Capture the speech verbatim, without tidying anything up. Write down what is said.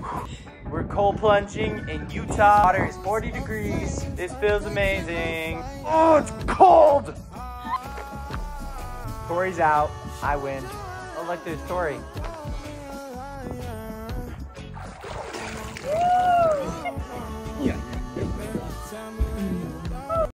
We're cold plunging in Utah. Water is forty degrees. This feels amazing. Oh, it's cold. Tori's out. I win. Oh, look, there's Tori.